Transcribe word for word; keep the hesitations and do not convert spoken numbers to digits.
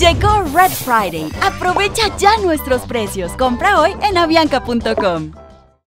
Llegó Red Friday. Aprovecha ya nuestros precios. Compra hoy en avianca punto com.